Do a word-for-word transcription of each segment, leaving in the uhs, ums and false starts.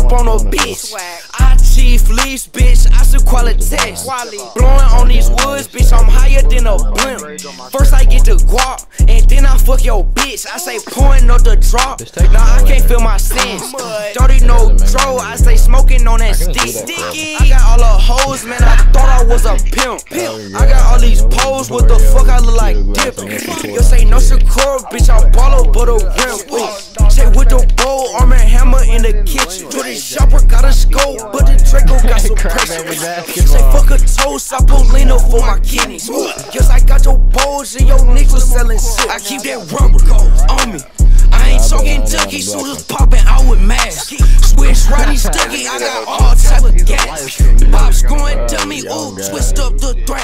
up on a bitch. I chief lease, bitch, I should quality text. Blowing on these woods, bitch, I'm higher than a blimp. First I get the guap, and then I fuck your bitch. I say pouring up the drop, nah, I can't feel my sins. Dirty no dro, I say smoking on that stick. I got all the hoes, man, I thought I was a pimp. I got all these poles, what the fuck I look like dipping. You say no Shakur, bitch, I'm baller, but a rim. Say with the bowl, arm and hammer in the kitchen. To the shopper, got a scope, but the Draco got some pressure. Say fuck a toast, I put lean up for my kidneys. Guess I got your bowls and your niggas selling shit. I keep that rubber on me. I ain't talking junkie, shooters popping out with masks. Switch Rodney Stucky, I got all type of gas. Pops going dummy, ooh, twist up the threat.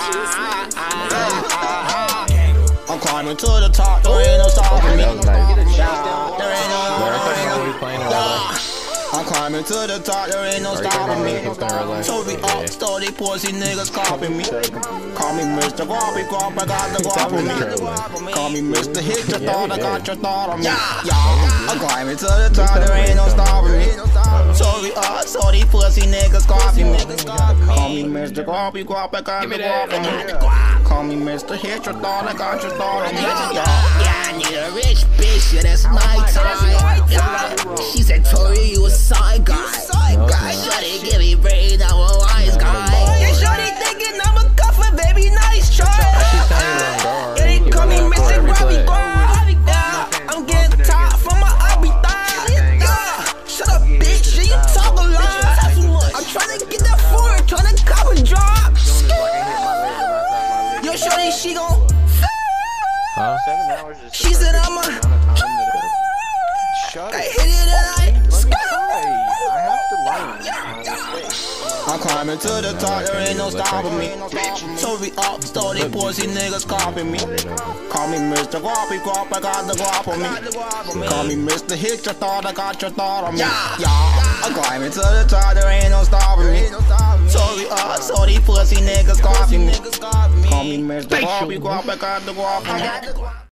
I'm climbing to the top, there ain't no stopping me. There ain't no. I'm climbing to the top, there ain't no stopping me. So we up, so these pussy niggas copying me. Call me Mister Guappy Guap, I got the guap on me. Call me Mister Hit your thought, I got your thought on me. Yeah, I'm climbing to the top, there ain't no stopping me. So we up, so these pussy niggas copying me. Call me Mister Guappy Guap, I got the guap on me. Call me Mister Hit your thought, I got your thought on me. Yeah, I need a rich bitch, yeah, that's my time. Yeah. She said, Tori, you a side guy. Guy, shawty, give me brain, I'm a wise guy. Yeah, shawty thinking I'm a cuffer, baby, nice try. Yeah, they call me Mister Grubby Grub. Yeah, I'm getting tired from my obby thigh. Yeah, shut up, bitch, you talk a lot. I'm trying to get that forward, trying to cop a drop. Yo, shawty, she gon' Huh? She said I'm a I hit it and I I'm climbing to the top, there ain't no stopping me. So we up, so these pussy niggas copying me. Call me Mister Guappy Guap, I got the guap on me. Call me Mister Hit your thought, I got your thought on me. Yeah, I'm climbing to the top, there ain't no stopping me. So we up, so these pussy niggas copying me. Call me Mister Guappy Guap, I got the guap on me.